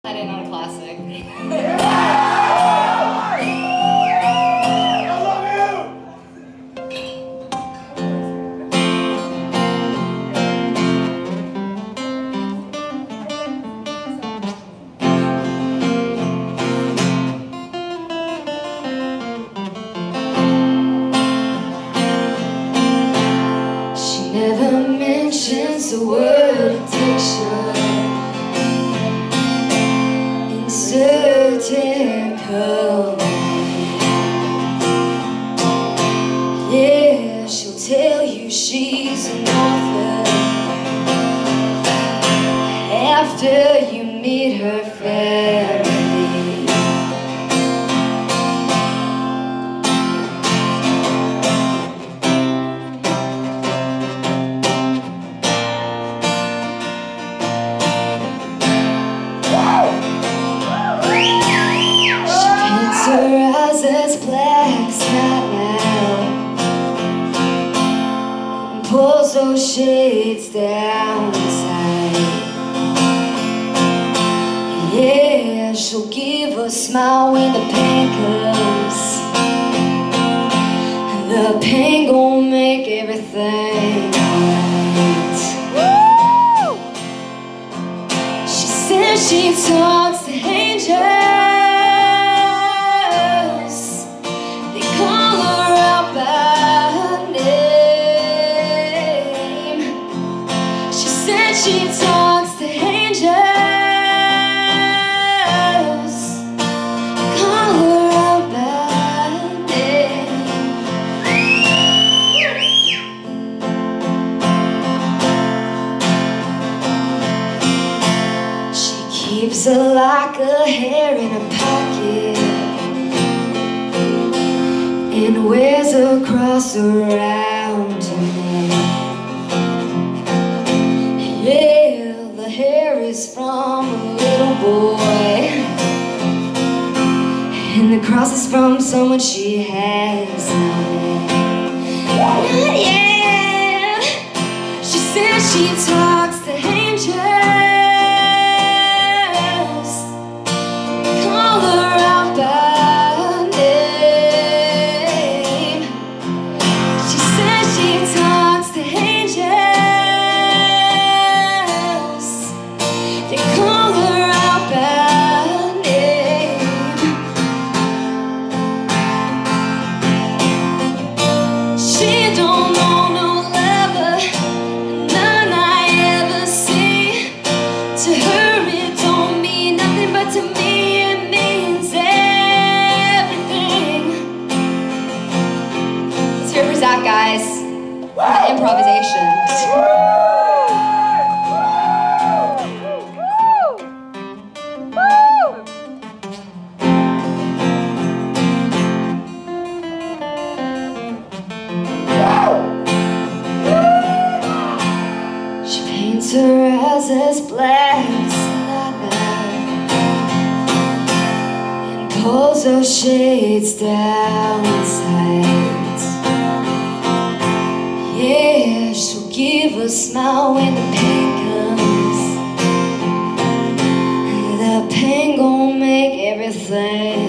In on a classic. She never mentions the word addiction in certain company. Yeah, she'll tell you she's an orphan after you meet her family. Her eyes as black as night now, and pulls those shades down inside. Yeah, she'll give a smile when the pain comes. The pain gon' make everything right. She says she talks to angels. She talks to angels, call her out by name. She keeps a lock of hair in her pocket and wears a cross around her neck. Yeah, the hair is from a little boy, and the cross is from someone she has not met. Yeah, she says she talks to angels, call her out by name. She says she talks to angels. To me it means everything. Let's hear it for Zach, guys. For the improvisation. She paints her eyes as black as night, pulls those shades down inside. Yeah, she'll give a smile when the pain comes. The pain gon' make everything